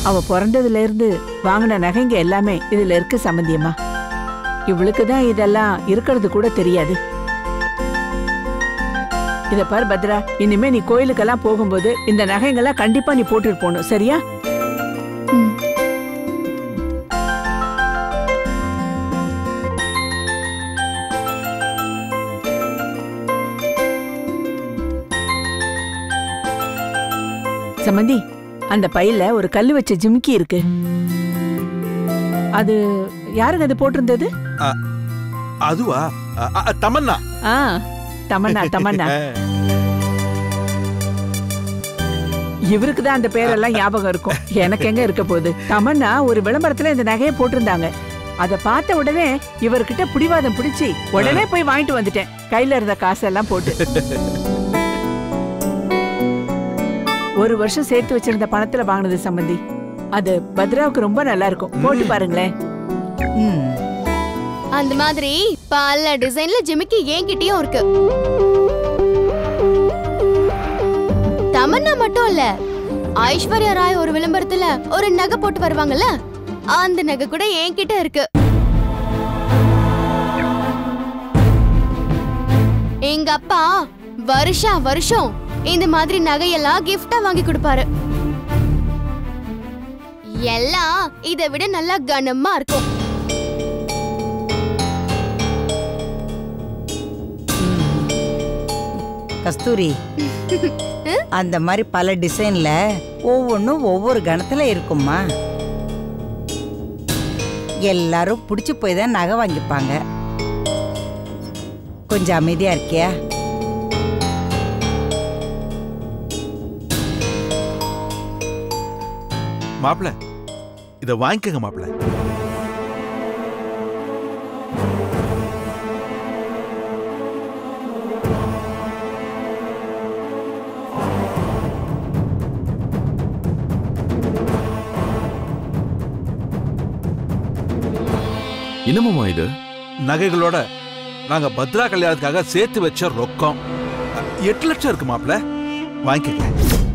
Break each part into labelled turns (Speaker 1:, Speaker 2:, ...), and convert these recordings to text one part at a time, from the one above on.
Speaker 1: அவ பிறந்ததுல இருந்து வாங்கின நகைங்க எல்லாமே இதுல இருக்கு சம்பந்தியம்மா. இவளுக்கு தான் இதெல்லாம் இருக்கிறது கூட தெரியாது. இத பாரு பத்ரா, இனிமே நீ கோயிலுக்கெல்லாம் போகும்போது இந்த நகைங்கெல்லாம் கண்டிப்பா நீ போட்டுட்டு போகணும், சரியா? சம்பந்தி, அந்த பையில ஒரு கல்லு வச்ச ஜிமிக்கி இருக்கு. அது யாருங்க அது போட்டிருந்தது?
Speaker 2: அதுவா? தமன்னா.
Speaker 1: தமன்னா தமன்னா. இவருக்கு தான் அந்த பேரெல்லாம் ஞாபகம் இருக்கும், எனக்கு எங்க இருக்க போகுது. தமன்னா ஒரு விளம்பரத்துல இந்த நகையை போட்டிருந்தாங்க. அத பார்த்த உடனே இவர்கிட்ட பிடிவாதம் பிடிச்சி உடனே போய் வாங்கிட்டு வந்துட்டேன், கையில இருந்த காசெல்லாம் போட்டு. ஒரு வருஷம் சேர்த்து வச்சிருந்த பணத்துல வாங்கினது சம்பந்தி. அது பத்ராவுக்கு ரொம்ப நல்லா இருக்கும், போட்டு பாருங்களேன்.
Speaker 3: அந்த மாதிரி பல டிசைன்ல ஜிமிக்கி என்கிட்டயும் இருக்கு. தமன்னா மட்டும் இல்ல, ஐஸ்வர்யா ராய் ஒரு விளம்பரத்துல ஒரு நகை போட்டு வருவாங்கல்ல, அந்த நகை கூட என்கிட்ட இருக்கு. எங்க அப்பா வருஷம் இந்த மாதிரி நகையெல்லாம் கிஃப்டா வாங்கி கொடுப்பாரு. எல்லாம் இதை விட நல்லா கனமா இருக்கும்.
Speaker 4: கஸ்தூரி, அந்த மாதிரி பல டிசைன்ல ஒவ்வொன்றும் ஒவ்வொரு கணத்துல இருக்குமா. எல்லாரும் பிடிச்சு போய் தான் நகை வாங்கிப்பாங்க. கொஞ்சம் அமைதியா இருக்கியா?
Speaker 2: மாப்பிள்ள, இத வாங்கிக்கங்க மாப்பிள்ள.
Speaker 5: என்னமாமா இது?
Speaker 2: நகைகளோட நாங்க பத்ரா கல்யாணத்துக்காக சேர்த்து வச்ச ரொக்கம் 8 லட்சம் இருக்கு மாப்பிள்ள, வாங்கிக்கங்க.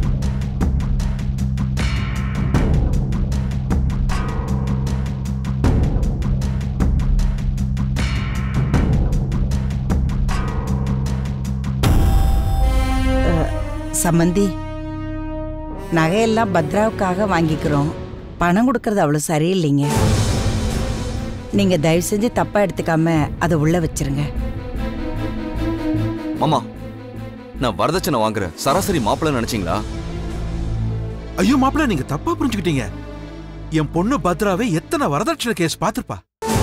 Speaker 4: சம்பந்தி, நகையெல்லாம் பத்ராவுக்காக வாங்கிக்கிறோம், பணம் கொடுக்கறது அவ்வளவு சரியில்லைங்க. நீங்க தயவு செஞ்சு தப்பா எடுத்துக்காம அதை உள்ள வச்சிருங்க.
Speaker 5: மாமா, நான் வரதட்சணை வாங்குற சராசரி மாப்பிள்ளை நினைச்சீங்களா?
Speaker 2: ஐயோ மாப்பிள்ள, நீங்க தப்பா புரிஞ்சுக்கிட்டீங்க. என் பொண்ணு பத்ராவே எத்தனை வரதட்சணை கேஸ் பாத்துருப்பா.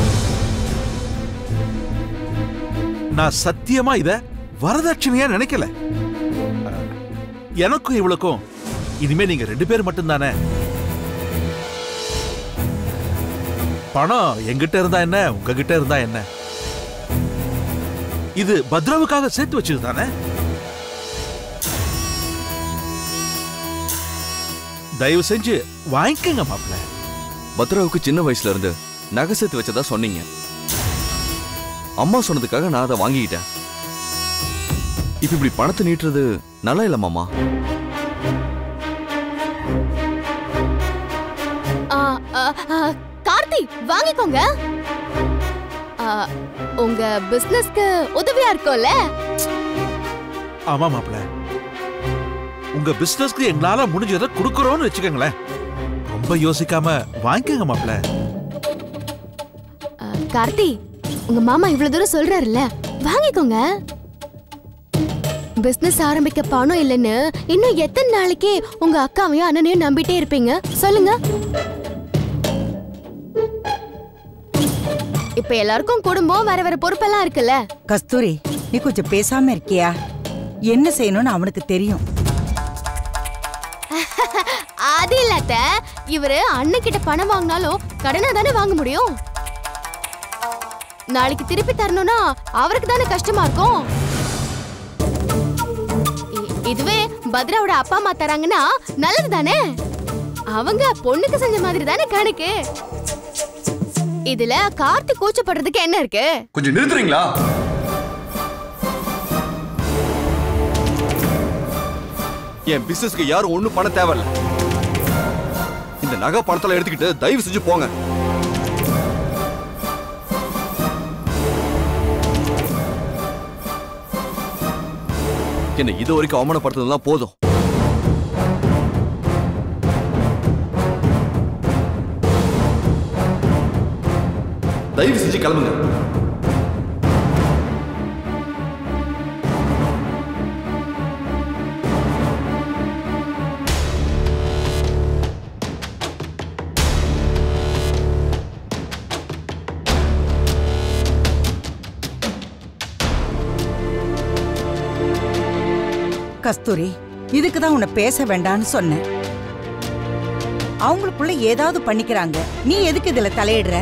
Speaker 2: நான் சத்தியமா இத வரதட்சணையா நினைக்கல. எனக்கும் இவளுக்கும் இனிமே நீங்க 2 பேர் மட்டும்தானே. பணம் எங்கிட்ட இருந்தா என்ன, உங்ககிட்ட இருந்தா என்ன, இது பத்ராவுக்காக சேர்த்து வச்சது தானே. தயவு செஞ்சு வாங்கிக்கங்க மாப்பிள்ள.
Speaker 5: பத்ராவுக்கு சின்ன வயசுல இருந்து நகை சேர்த்து வச்சதா சொன்னீங்க. அம்மா சொன்னதுக்காக நான் அதை வாங்கிக்கிட்டேன். இப்ப இப்படி பணத்தை நீட்டுறது நல்லா இல்ல மாமா.
Speaker 3: கார்த்தி, வாங்கிக்கோங்க. உங்க பிசினஸ்க்கு உதவியா இருக்கும்ல.
Speaker 2: ஆமா மாப்பிள்ள, உங்க பிசினஸ்க்கு எங்களால முடிஞ்சதை கொடுக்கறோம்னு வச்சுக்கோங்களேன். ரொம்ப யோசிக்காம வாங்கிக்கங்க மாப்பிள்ள.
Speaker 3: கார்த்தி, உங்க மாமா இவ்வளவு தூரம் சொல்றாருல்ல, வாங்கிக்கோங்க. பிசினஸ் ஆரம்பிக்க பணம் இல்லைன்னு இன்னும் எத்தனை நாளைக்கு உங்க அக்காவையும் அண்ணனையும் நம்பிட்டே இருப்பீங்க சொல்லுங்க? இப்ப எல்லாருக்கும் குடும்பம் வேற வேற பொறுப்பெல்லாம் இருக்குல்ல.
Speaker 4: கஸ்தூரி, நீ கொஞ்சம் பேசாம இருக்கியா? என்ன செய்யணும்னு அவனுக்கு தெரியும்.
Speaker 3: அது இல்லாத, இவரு அண்ணன் கிட்ட பணம் வாங்கினாலும் கடனா தானே வாங்க முடியும். நாளைக்கு திருப்பி தரணும்னா அவருக்கு தானே கஷ்டமா இருக்கும். இதுவே பத்ராவோட அப்பா அம்மா தராங்கன்னா நல்லது தானே. அவங்க பொண்ணுக்கு செஞ்ச மாதிரி தானே கணக்கு. இதுல கார்த்தி கூச்சப்படுறதுக்கு என்ன இருக்கு?
Speaker 5: கொஞ்சம் நிறுத்துறீங்களா? என் பிசினஸ்க்கு யாரும் ஒண்ணும் பண்ண தேவையில்ல. இந்த இந்த நகை பணத்துல எடுத்துக்கிட்டு தயவு செஞ்சு போங்க. என்ன இது வரைக்கும் அவமானப்படுத்துறதுலாம் போதும். தயவு செஞ்சு கிளம்புங்க.
Speaker 4: கஸ்தூரி, இதுக்குதான் உன்னை பேச வேண்டாம்னு சொன்னேன். அவங்களுக்குள்ள ஏதாவது பண்ணிக்கிறாங்க, நீ எதுக்கு இதுல தலையிடுற?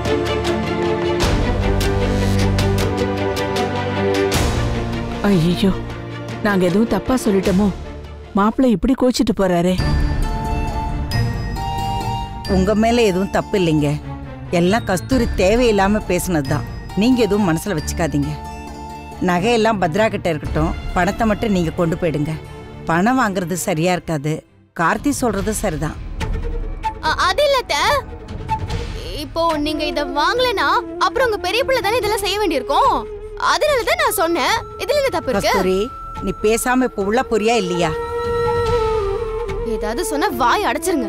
Speaker 1: ஐயோ, நாங்க எதுவும் தப்பா சொல்லிட்டோமோ? மாப்பிள்ளை இப்படி கோச்சிட்டு போறாரே.
Speaker 4: உங்க மேல எதுவும் தப்பு இல்லைங்க. எல்லாம் கஸ்தூரி தேவையில்லாம பேசுனதுதான். நீங்க எதுவும் மனசுல வச்சுக்காதீங்க. நகையெல்லாம் பத்ரா கிட்ட இருக்கட்டும், பணத்தை மட்டும் நீங்க கொண்டு போயிடுங்க. பணம் வாங்குறது சரியா இருக்காது. கார்த்தி சொல்றது சரிதான்.
Speaker 3: அது இல்ல, இப்போ நீங்க இத வாங்கலனா அப்புறம் உங்க பெரிய பிள்ளை தானே இதெல்லாம் செய்ய வேண்டியிருக்கும். அதனாலதான் நான் சொன்னேன். இதுல என்ன தப்பு இருக்கு?
Speaker 4: கஸ்தூரி, நீ பேசாம இப்ப உள்ள போறியா இல்லையா?
Speaker 3: ஏதாவது சொன்னா வாய் அடைச்சிருங்க.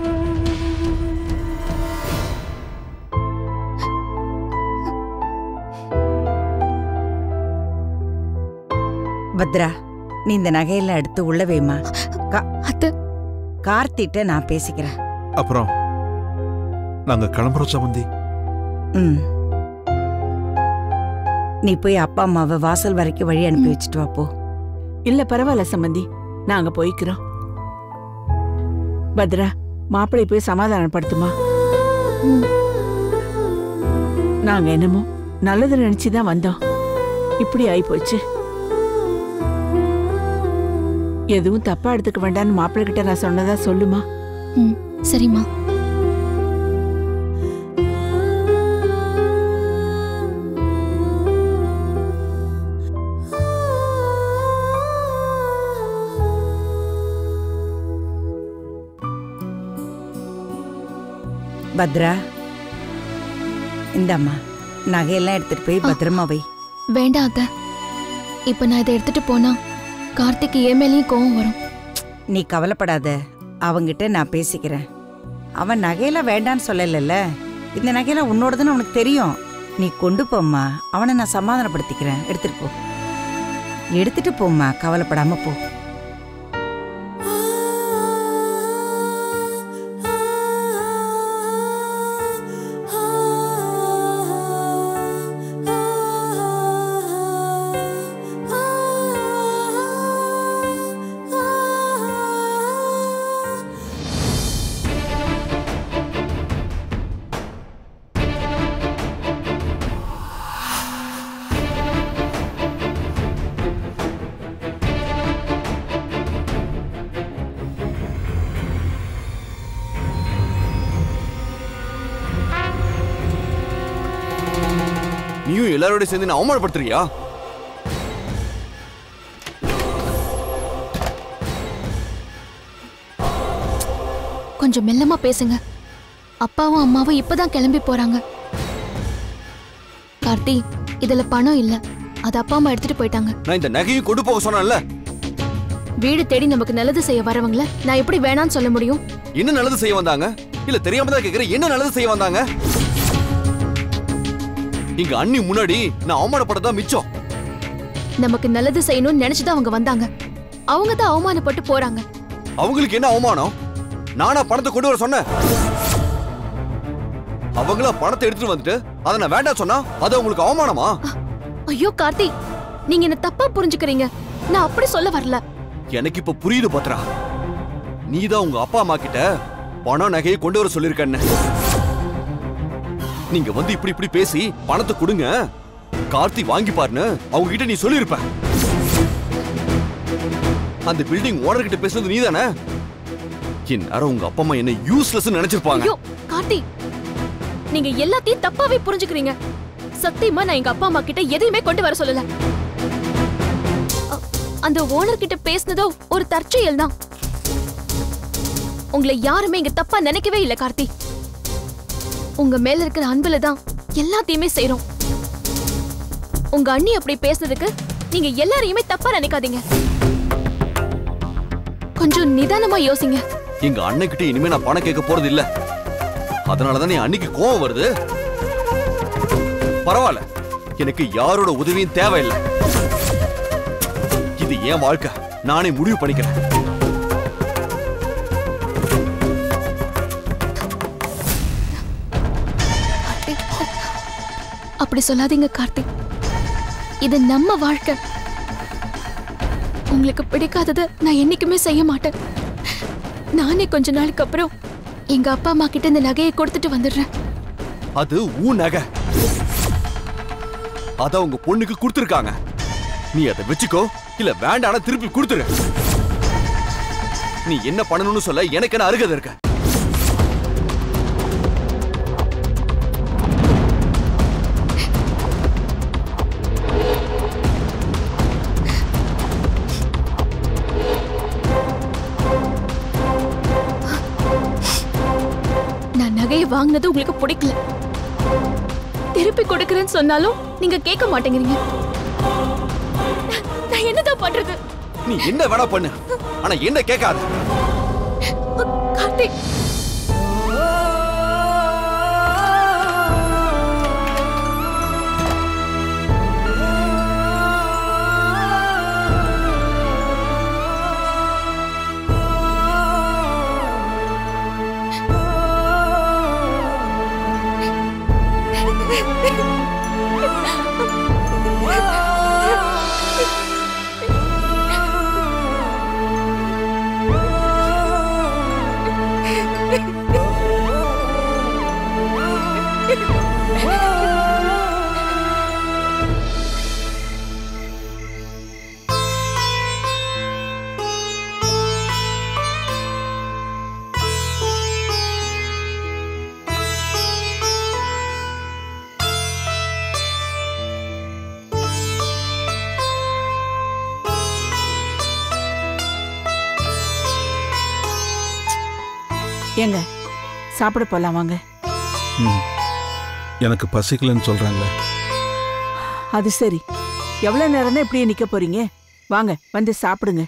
Speaker 4: பத்ரா, நீ இந்த நகையெல்லாம் எடுத்து உள்ள வைமா. கார்த்திட்ட நான் பேசிக்கிறேன்.
Speaker 2: அப்புறம் நாங்க கிளம்புறோம் சம்பந்தி.
Speaker 4: நீ போய் அப்பா அம்மாவை வாசல் வரைக்கும் வழி அனுப்பி வச்சுட்டு வா போ.
Speaker 1: இல்ல பரவாயில்ல சம்பந்தி, நாங்க போய்க்கிறோம். பத்ரா, மாப்பிள்ளை போய் சமாதானப்படுத்துமா. நாங்க என்னமோ நல்லது நினைச்சுதான் வந்தோம். இப்படி ஆயி போச்சு. எதுவும் தப்பா எடுத்துக்க வேண்டாம்னு மாப்பிள்ளை கிட்ட நான் சொன்னதா சொல்லுமா.
Speaker 3: சரிம்மா.
Speaker 4: பத்ரா, இந்தம்மா நகையெல்லாம் எடுத்துட்டு போய் பத்திரமா வை.
Speaker 6: வேண்டாம் அத்தை, இப்ப நான் இதை எடுத்துட்டு போனா கார்த்திக்கு என் மேலேயும் கோவம் வரும்.
Speaker 4: நீ கவலைப்படாத, அவங்கிட்ட நான் பேசிக்கிறேன். அவன் நகையெல்லாம் வேண்டான்னு சொல்லல. இந்த நகையெல்லாம் உன்னோடதுன்னு அவனுக்கு தெரியும். நீ கொண்டு போம்மா, அவனை நான் சமாதானப்படுத்திக்கிறேன். எடுத்துட்டு போ, எடுத்துட்டு போம்மா, கவலைப்படாம போ.
Speaker 5: நீயும் எல்லாரோட சேர்ந்து நான் அவமானப்படுத்துறியா?
Speaker 6: கொஞ்சம் மெல்லமா பேசுங்க. அப்பாவும் அம்மாவும் இப்பதான் கிளம்பி போறாங்க. கார்த்தி, இதுல பணம் இல்ல, அது அப்பா அம்மா எடுத்துட்டு போயிட்டாங்க.
Speaker 5: நான் இந்த நகையும் கொண்டு போக சொன்னேன்ல.
Speaker 6: வீடு தேடி நமக்கு நல்லது செய்ய வரவங்கள நான் எப்படி வேணான்னு சொல்ல முடியும்?
Speaker 5: என்ன நல்லது செய்ய வந்தாங்க? இல்ல தெரியாம தான் கேக்குறேன், என்ன நல்லது செய்ய வந்தாங்க? இங்க அண்ணி முன்னாடி நான் அவமானப்பட்டதா மிச்சம்.
Speaker 6: நமக்கு நல்லது செய்யணும்னு நினைச்சுதான் அவங்க வந்தாங்க. அவங்க தான் அவமானப்பட்டு போறாங்க.
Speaker 5: அவங்களுக்கு என்ன அவமானம்? நானா பணத்தை கொண்டு வர சொன்னேன்? அவங்களா பணத்தை எடுத்துட்டு வந்துட்டு அதை நான் வேண்டாம் சொன்னா அது அவங்களுக்கு அவமானமா?
Speaker 6: ஐயோ கார்த்தி, நீங்க என்ன தப்பா புரிஞ்சுக்கிறீங்க. நான் அப்படி சொல்ல வரல.
Speaker 5: எனக்கு இப்ப புரியுது பத்ரா. நீதான் உங்க அப்பா அம்மா கிட்ட பணம் நகையை கொண்டு வர சொல்லிருக்கன்னு. நீங்க வந்து இப்படி இப்படி பேசி பணத்தை கொடுங்க, கார்த்தி வாங்கி பாருன்னு அவங்க கிட்ட நீ சொல்லிருப்ப. அந்த பில்டிங் ஓனர் கிட்ட பேசுறது நீதானே? இந்நேரம் உங்க அப்பா அம்மா என்ன யூஸ்லெஸ் நினைச்சிருப்பாங்க.
Speaker 6: ஐயோ கார்த்தி, நீங்க எல்லாத்தையும் தப்பாவே புரிஞ்சுக்கிறீங்க. சத்தியமா நான் எங்க அப்பா அம்மா கிட்ட எதையுமே கொண்டு வர சொல்லல. அந்த ஓனர் கிட்ட பேசினதோ ஒரு தற்செயல் தான். உங்களை யாருமே இங்க தப்பா நினைக்கவே இல்ல கார்த்தி. உங்க மேல இருக்கிற அன்புல தான் எல்லாத்தையுமே செய்றோம். உங்க அண்ணி அப்படி பேசுனதுக்கு நீங்க எல்லாரையுமே தப்பா நினைக்காதீங்க. கொஞ்சம் நிதானமா யோசிங்க.
Speaker 5: எங்க அண்ணன்கிட்ட இனிமே நான் பணம் கேட்க போறது இல்ல. அதனாலதான் என் அன்னைக்கு கோவம் வருது. பரவாயில்ல, எனக்கு யாரோட உதவியும் தேவையில்லை. இது என் வாழ்க்கை, நானே முடிவு பண்ணிக்கிறேன்.
Speaker 6: அப்படி சொல்லாதீங்க கார்த்திக். இது நம்ம வாழ்க்கை. உங்களுக்கு பிடிக்காததை நான் என்னைக்குமே செய்ய மாட்டேன். நானே கொஞ்ச நாளுக்கு அப்புறம் எங்க அப்பா அம்மா கிட்ட இந்த நகையை கொடுத்துட்டு வந்துடுறேன்.
Speaker 5: அது உன் நகை. அத உங்க பொண்ணுக்கு கொடுத்துருக்காங்க. நீ அதை வச்சுக்கோ, இல்ல வேண்டாம் திருப்பி கொடுத்துரு. நீ என்ன பண்ணணும்னு சொல்ல எனக்கு என்ன அருகதை இருக்க?
Speaker 6: நகையை வாங்கினது உங்களுக்கு பிடிக்கல. திருப்பி கொடுக்கறேன்னு சொன்னாலும் நீங்க கேட்க மாட்டேங்கிறீங்க. நான் என்னதான் பண்றது?
Speaker 5: நீ என்ன வேணா பண்ணு, ஆனா என்ன கேட்காத.
Speaker 6: கார்த்திக்,
Speaker 1: ஏங்க சாப்பிட போலாம் வாங்க.
Speaker 2: எனக்கு பசிக்கலன்னு சொல்றாங்களே.
Speaker 1: அது சரி, எவ்வளவு நேரம் தான் இப்படியே நிக்க போறீங்க? வாங்க வந்து சாப்பிடுங்க.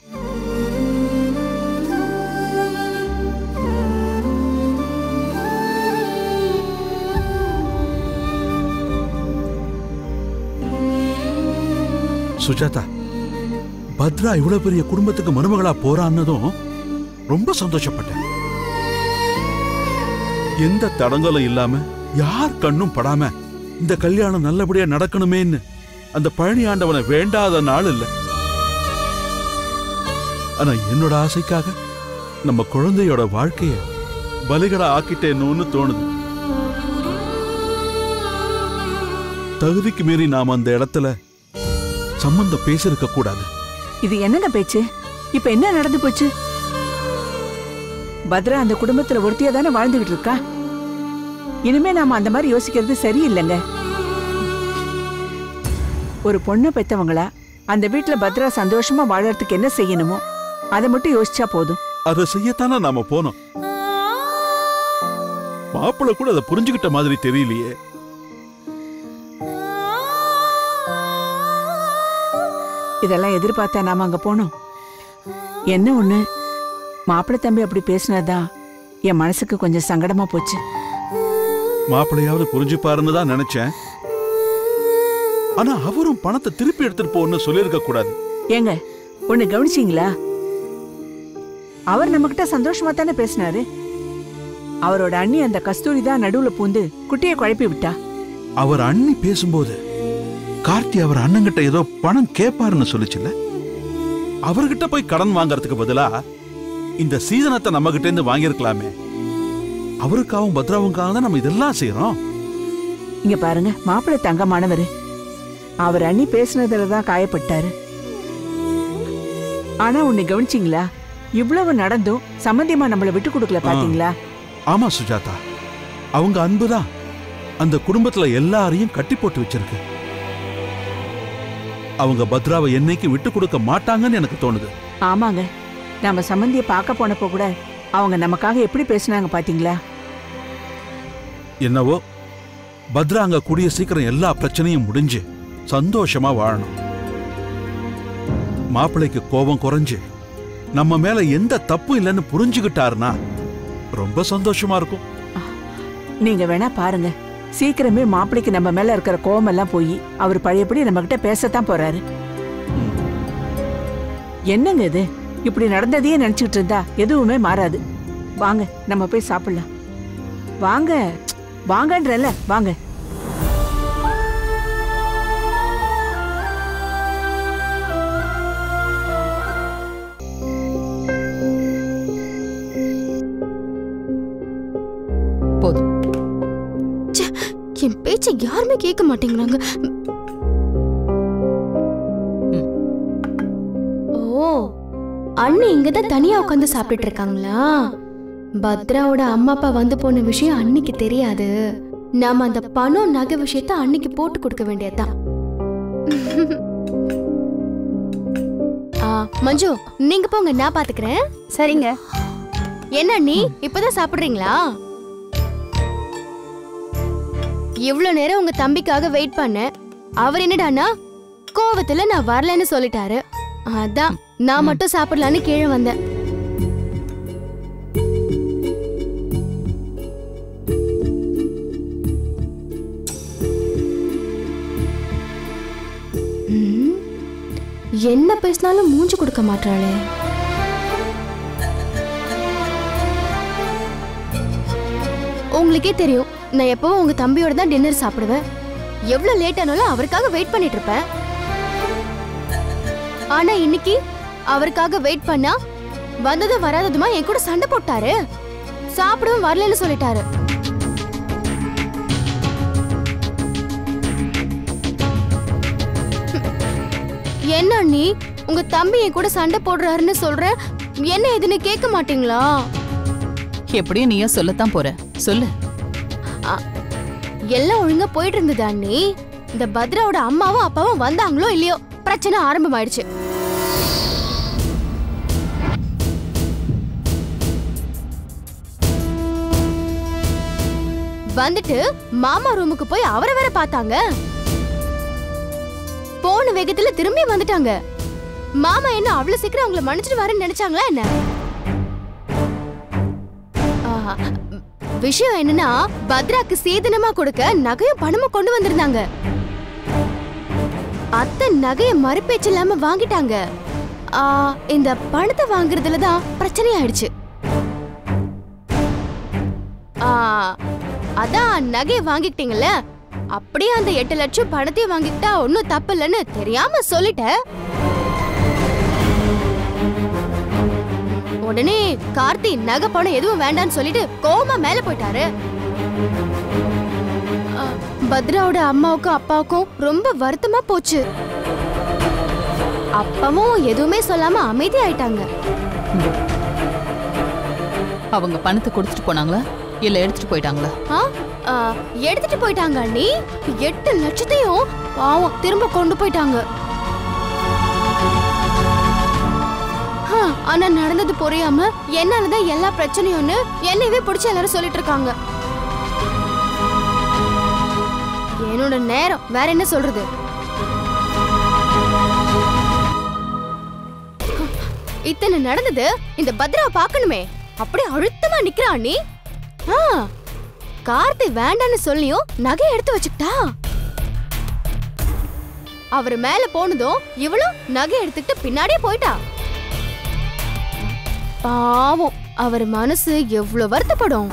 Speaker 2: சுஜாதா, பத்ரா இவ்வளவு பெரிய குடும்பத்துக்கு மருமகளா போறான்னதும் ரொம்ப சந்தோஷப்பட்டேன். எந்த தடங்களும் இல்லாம யார் கண்ணும் படாம இந்த கல்யாணம் நல்லபடியா நடக்கணுமேன்னு அந்த பழனி ஆண்டவனை வேண்டாத நாள் இல்ல. ஆனா என்னோட ஆசைக்காக நம்ம குழந்தையோட வாழ்க்கைய பலிகடா ஆக்கிட்டேன்னு தோணுது. தகுதிக்கு மீறி நாம அந்த இடத்துல சம்பந்தம் பேசிருக்க கூடாது.
Speaker 1: இது என்னங்க பேச்சு? இப்ப என்ன நடந்து போச்சு? பத்ரா அந்த குடும்பத்துல ஒருத்தியா தானே வாழ்ந்துகிட்டு இருக்கா. இனிமே நாம அந்த மாதிரி யோசிக்கிறது சரியில்லைங்க. ஒரு பொண்ணை பெத்தவங்களா அந்த வீட்டுல பத்ரா சந்தோஷமா வாழறதுக்கு என்ன செய்யணுமோ அதை மட்டும் யோசிச்சா போதும்.
Speaker 2: அதை செய்யத்தானே நாம போனோம். மாப்பிள்ள கூட அதை புரிஞ்சுக்கிட்ட மாதிரி தெரியலையே.
Speaker 1: இதெல்லாம் எதிர்பார்த்தா நாம அங்க போனோம். என்ன ஒண்ணு, மாப்பிள்ளை தம்பி அப்படி பேசினதான் என் மனசுக்கு கொஞ்சம் சங்கடமா போச்சு.
Speaker 2: மாப்பிள்ளையாவது புரிஞ்சுப்பாருன்னு தான் நினைச்சேன். ஆனா அவரும் பணத்தை திருப்பி எடுத்துட்டு போன்னு சொல்லிருக்க கூடாது.
Speaker 1: ஏங்க ஒண்ணு கவனிச்சீங்களா? அவர் நம்ம கிட்ட சந்தோஷமா தானே பேசினாரு. அவரோட அண்ணி அந்த கஸ்தூரி தான் நடுவுல பூந்து குட்டியை குழப்பி விட்டா.
Speaker 2: அவர் அண்ணி பேசும்போது கார்த்தி அவர் அண்ணங்கிட்ட ஏதோ பணம் கேட்பாருன்னு சொல்லிச்சுல்ல. அவர்கிட்ட போய் கடன் வாங்கறதுக்கு பதிலா இந்த சீதனத்தை நம்ம கிட்ட இருந்து வாங்கியிருக்கலாமே. அவருக்காகவும் பத்ராவுக்காக தான் நம்ம இதெல்லாம் செய்யறோம்.
Speaker 1: இங்க பாருங்க, மாப்பிள்ளை தங்கமானவரு. அவர் அண்ணி பேசுனதுலதான் காயப்பட்டாரு. ஆனா உன்னை கவனிச்சீங்களா? இவ்வளவு நடந்தும் சம்பந்தியமா நம்மள விட்டு கொடுக்கல பாத்தீங்களா?
Speaker 2: ஆமா சுஜாதா, அவங்க அன்புதான் அந்த குடும்பத்துல எல்லாரையும் கட்டி போட்டு வச்சிருக்கு. அவங்க பத்ராவை என்னைக்கு விட்டு கொடுக்க மாட்டாங்கன்னு எனக்கு தோணுது.
Speaker 1: ஆமாங்க, நம்ம சம்பந்திய பார்க்க போனப்போ கூட அவங்க நமக்காக எப்படி பேசுனாங்க பாத்தீங்களா?
Speaker 2: என்னவோ பத்ரா அங்க கூடிய சீக்கிரம் எல்லா பிரச்சனையும் முடிஞ்சு சந்தோஷமா வாழணும். மாப்பிள்ளைக்கு கோபம் குறைஞ்சு நம்ம மேல எந்த தப்பும் இல்லைன்னு புரிஞ்சுக்கிட்டாருன்னா ரொம்ப சந்தோஷமா இருக்கும்.
Speaker 1: நீங்க வேணா பாருங்க, சீக்கிரமே மாப்பிள்ளைக்கு நம்ம மேல இருக்கிற கோபம் எல்லாம் போய் அவர் பழையபடி நம்ம கிட்ட பேசத்தான் போறாரு. என்னங்க இது, இப்படி நடந்ததையே நினைச்சுக்கிட்டு இருந்தா எதுவுமே மாறாது. வாங்க நம்ம போய் சாப்பிடலாம். வாங்க வாங்கன்றல, வாங்க.
Speaker 7: போதும்.
Speaker 3: என் பேச்சை யாருமே கேட்க மாட்டேங்கிறாங்க. ஓ, அண்ணி இங்கதான் தனியா உட்காந்து சாப்பிட்டு இருக்காங்களா? பத்ராவோட அம்மா அப்பா வந்து போன விஷயம் அன்னிக்கு தெரியாது. நாம அந்த பணம் நகை விஷயத்த அன்னிக்கு போட்டு கொடுக்க வேண்டியதுதான். மஞ்சு, நீங்க போங்க, நான் பாத்துக்கிறேன்.
Speaker 7: சரிங்க.
Speaker 3: என்ன அண்ணி இப்பதான் சாப்பிடுறீங்களா? இவ்வளவு நேரம் உங்க தம்பிக்காக வெயிட் பண்ண. அவர் என்னடானா கோவத்துல நான் வரலன்னு சொல்லிட்டாரு. அதான் நான் மட்டும் சாப்பிடலான்னு கீழே வந்தேன். என்ன பேசினாலும் மூஞ்சி கொடுக்க மாட்டாளே. உங்களுக்கே தெரியும், நான் எப்பவும் உங்க தம்பியோட தான் டின்னர் சாப்பிடுவேன். எவ்வளவு லேட் ஆனாலும் அவருக்காக வெயிட் பண்ணிட்டு இருப்பேன். ஆனா இன்னைக்கு அவருக்காக வெயிட் பண்ணா வந்ததும் வராததுமா என் கூட சண்டை போட்டாரு. சாப்பிடவும் வரலன்னு சொல்லிட்டாரு. என்ன நீ உங்க தம்பி என் கூட சண்டை போடுறாருன்னு சொல்ற, என்ன எதுன்னு கேட்க மாட்டீங்களா?
Speaker 7: எப்படியும் நீயா சொல்லத்தான் போற, சொல்லு.
Speaker 3: எல்லாம் ஒழுங்கா போயிட்டு இருந்தது அண்ணி. இந்த பத்ராவோட அம்மாவும் அப்பாவும் வந்தாங்களோ இல்லையோ, பிரச்சனை ஆரம்பமாயிடுச்சு. வந்துட்டு மாமா ரூமுக்கு போய் அவரை வேற பார்த்தாங்க. போன வேகத்துல திரும்பி வந்துட்டாங்க. மாமா என்ன அவ்வளவு சீக்கிரம் அவங்களை மன்னிச்சிட்டு வரேன்னு நினைச்சாங்களா என்ன? விஷயம் என்னன்னா, பத்ராக்கு சீதனமா கொடுக்க நகையும் பணமும் கொண்டு வந்திருந்தாங்க. அத்தை நகைய மறுபேச்சு இல்லாம வாங்கிட்டாங்க. இந்த பணத்தை வாங்குறதுலதான் பிரச்சனை ஆயிடுச்சு. அதான் நகையை வாங்கிட்டீங்கல்ல, அப்படியே அந்த 8 லட்சம் பணத்தையும் வாங்கிட்டா ஒன்னும் தப்பு இல்லைன்னு தெரியாம சொல்லிட்டேன். உடனே கார்த்தி நகை பணம் எதுவும் வேண்டான்னு சொல்லிட்டு கோவமா மேல போயிட்டாரு. பத்ராவோட அம்மாவுக்கும் அப்பாவுக்கும் ரொம்ப வருத்தமா போச்சு. அப்பாவும் எதுவுமே சொல்லாம அமைதி ஆயிட்டாங்க.
Speaker 7: அவங்க பணத்தை கொடுத்துட்டு போனாங்களா இல்ல எடுத்துட்டு போயிட்டாங்களா?
Speaker 3: எடுத்துட்டு போயிட்டாங்க அண்ணி. 8 லட்சத்தையும் பாவம் திரும்ப கொண்டு போயிட்டாங்க. ஆனா நடந்தது புரியாம என்னாலதான் எல்லா பிரச்சனையும்னு என்னையவே பிடிச்ச எல்லாரும் சொல்லிட்டு இருக்காங்க. என்னோட நேரம் வேற என்ன சொல்றது. இத்தனை நடந்தது, இந்த பத்ராவை பார்க்கணுமே, அப்படியே அழுத்தமா நிக்கிறான் நீ. கார்த்தி வேண்டான்னு சொல்லியும் நகை எடுத்து வச்சுக்கிட்டா. அவர் மேல போனதும் இவளும் நகை எடுத்துக்கிட்டு பின்னாடியே போயிட்டா. பாவம், அவர் மனசு எவ்வளவு வருத்தப்படும்.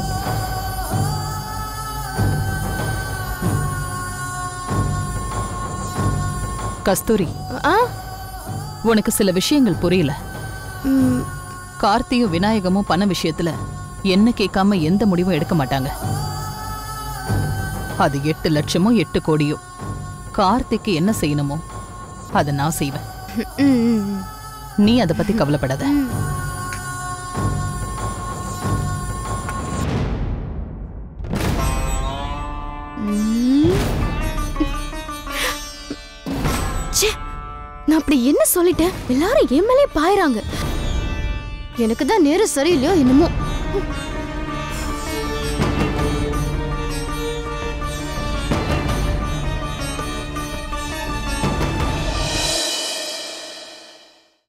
Speaker 7: கஸ்தூரி, உனக்கு சில விஷயங்கள் புரியல. கார்த்தியும் விநாயகமும் பண விஷயத்துல என்ன கேட்காம எந்த முடிவும் எடுக்க மாட்டாங்க. அது 8 லட்சமோ 8 கோடியோ, கார்த்திக்கு என்ன செய்யணுமோ அதை நான் செய்வேன். நீ அதை பத்தி கவலைப்படாத.
Speaker 3: நான் அப்படி என்ன சொல்லிட்டேன், எல்லாரும் என் மேலே பாயறாங்க. எனக்கு தான் நேரம் சரியில்லையோ என்னமோ